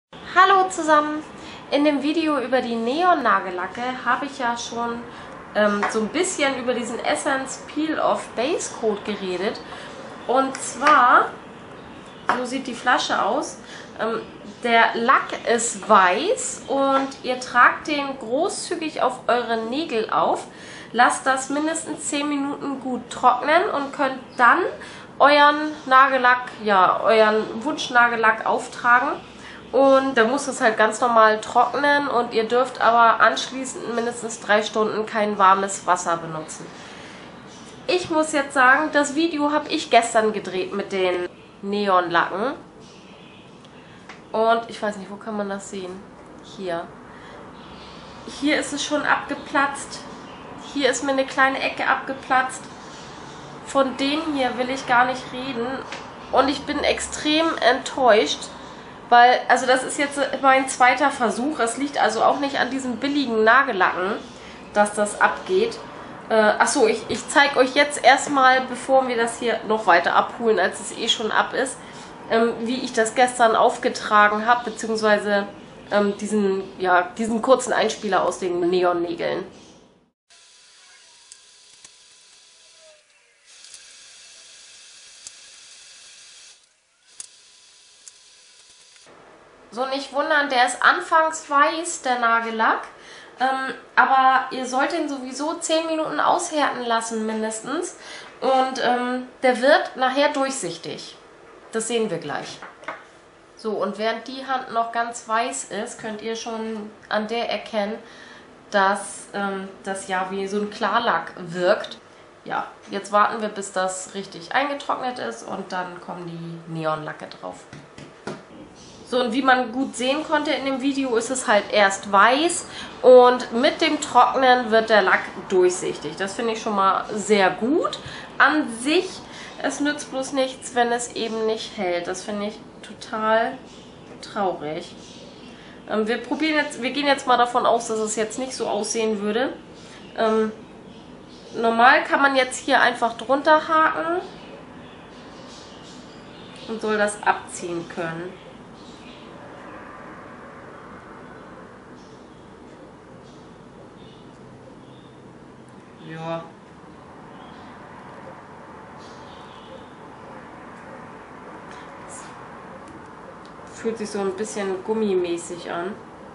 Hallo zusammen! In dem Video über die Neon-Nagellacke habe ich ja schon so ein bisschen über diesen Essence Peel-Off Base Coat geredet. Und zwar, so sieht die Flasche aus. Der Lack ist weiß und ihr tragt den großzügig auf eure Nägel auf. Lasst das mindestens 10 Minuten gut trocknen und könnt dann euren Nagellack, ja, euren Wunschnagellack auftragen. Und dann muss es halt ganz normal trocknen und ihr dürft aber anschließend mindestens 3 Stunden kein warmes Wasser benutzen. Ich muss jetzt sagen, das Video habe ich gestern gedreht mit den Neonlacken. Und ich weiß nicht, wo kann man das sehen? Hier. Hier ist es schon abgeplatzt. Hier ist mir eine kleine Ecke abgeplatzt. Von denen hier will ich gar nicht reden. Und ich bin extrem enttäuscht. Weil, also das ist jetzt mein zweiter Versuch. Es liegt also auch nicht an diesen billigen Nagellacken, dass das abgeht. Achso, ich zeige euch jetzt erstmal, bevor wir das hier noch weiter abholen, als es eh schon ab ist, wie ich das gestern aufgetragen habe, beziehungsweise diesen kurzen Einspieler aus den Neonnägeln. So, nicht wundern, der ist anfangs weiß, der Nagellack. Aber ihr sollt ihn sowieso 10 Minuten aushärten lassen, mindestens. Und der wird nachher durchsichtig. Das sehen wir gleich. So, und während die Hand noch ganz weiß ist, könnt ihr schon an der erkennen, dass das ja wie so ein Klarlack wirkt. Ja, jetzt warten wir, bis das richtig eingetrocknet ist und dann kommen die Neonlacke drauf. So, und wie man gut sehen konnte in dem Video, ist es halt erst weiß und mit dem Trocknen wird der Lack durchsichtig. Das finde ich schon mal sehr gut. An sich, es nützt bloß nichts, wenn es eben nicht hält. Das finde ich total traurig. Wir gehen jetzt mal davon aus, dass es jetzt nicht so aussehen würde. Normal kann man jetzt hier einfach drunter haken und soll das abziehen können. Ja. Fühlt sich so ein bisschen gummimäßig an.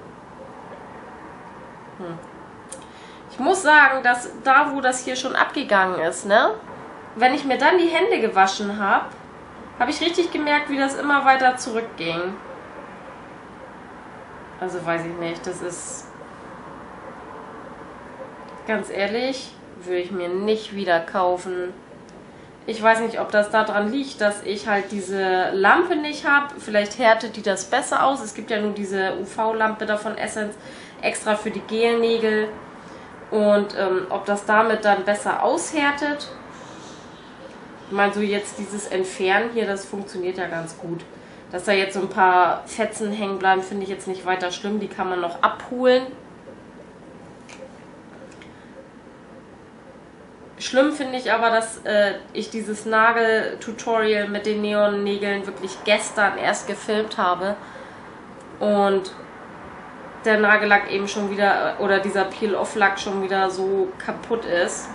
Ich muss sagen, dass da, wo das hier schon abgegangen ist, ne? Wenn ich mir dann die Hände gewaschen habe, habe ich richtig gemerkt, wie das immer weiter zurückging. Also weiß ich nicht, das ist... Ganz ehrlich, würde ich mir nicht wieder kaufen. Ich weiß nicht, ob das daran liegt, dass ich halt diese Lampe nicht habe. Vielleicht härtet die das besser aus. Es gibt ja nur diese UV-Lampe da von Essence, extra für die Gelnägel. Und ob das damit dann besser aushärtet. Ich meine, so jetzt dieses Entfernen hier, das funktioniert ja ganz gut. Dass da jetzt so ein paar Fetzen hängen bleiben, finde ich jetzt nicht weiter schlimm. Die kann man noch abholen. Schlimm finde ich aber, dass ich dieses Nagel-Tutorial mit den Neonnägeln wirklich gestern erst gefilmt habe und der Nagellack eben schon wieder, oder dieser Peel-Off-Lack schon wieder so kaputt ist.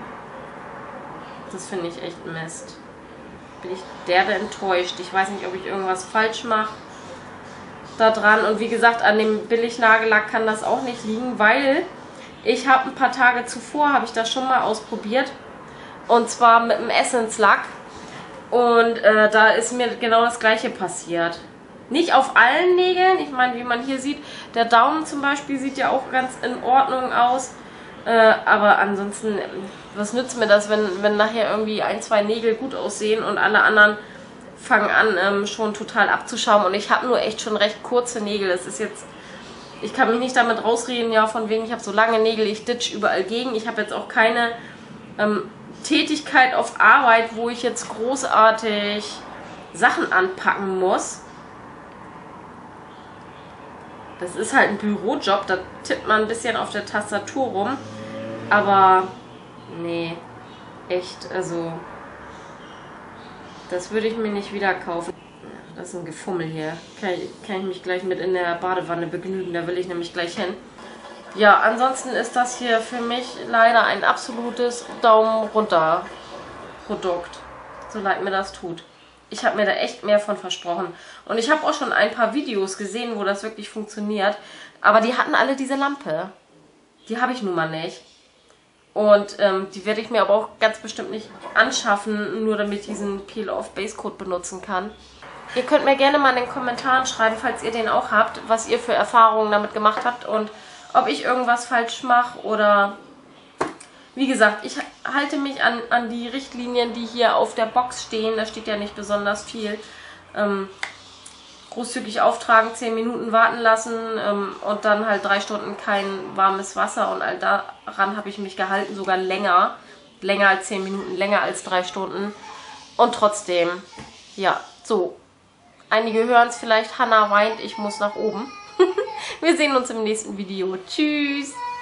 Das finde ich echt Mist. Bin ich derbe enttäuscht. Ich weiß nicht, ob ich irgendwas falsch mache da dran. Und wie gesagt, an dem Billig-Nagellack kann das auch nicht liegen, weil... Ich habe ein paar Tage zuvor, habe ich das schon mal ausprobiert. Und zwar mit dem Essence-Lack. Und da ist mir genau das gleiche passiert. Nicht auf allen Nägeln. Ich meine, wie man hier sieht, der Daumen zum Beispiel sieht ja auch ganz in Ordnung aus. Aber ansonsten, was nützt mir das, wenn nachher irgendwie 1, 2 Nägel gut aussehen und alle anderen fangen an, schon total abzuschauen. Und ich habe nur echt schon recht kurze Nägel. Das ist jetzt... Ich kann mich nicht damit rausreden, ja, von wegen, ich habe so lange Nägel, ich ditch überall gegen. Ich habe jetzt auch keine Tätigkeit auf Arbeit, wo ich jetzt großartig Sachen anpacken muss. Das ist halt ein Bürojob, da tippt man ein bisschen auf der Tastatur rum. Aber, nee, echt, also, das würde ich mir nicht wieder kaufen. das ist ein Gefummel hier. Kann ich mich gleich mit in der Badewanne begnügen, da will ich nämlich gleich hin. Ja, ansonsten ist das hier für mich leider ein absolutes Daumen runter Produkt. So leid mir das tut. Ich habe mir da echt mehr von versprochen. Und ich habe auch schon ein paar Videos gesehen, wo das wirklich funktioniert. Aber die hatten alle diese Lampe. Die habe ich nun mal nicht. Und die werde ich mir aber auch ganz bestimmt nicht anschaffen, nur damit ich diesen Peel-Off-Base-Coat benutzen kann. Ihr könnt mir gerne mal in den Kommentaren schreiben, falls ihr den auch habt, was ihr für Erfahrungen damit gemacht habt und ob ich irgendwas falsch mache oder... Wie gesagt, ich halte mich an die Richtlinien, die hier auf der Box stehen. Da steht ja nicht besonders viel. Großzügig auftragen, 10 Minuten warten lassen und dann halt 3 Stunden kein warmes Wasser. Und all daran habe ich mich gehalten, sogar länger. Länger als 10 Minuten, länger als 3 Stunden. Und trotzdem, ja, so. Einige hören es vielleicht, Hannah weint, ich muss nach oben. Wir sehen uns im nächsten Video. Tschüss!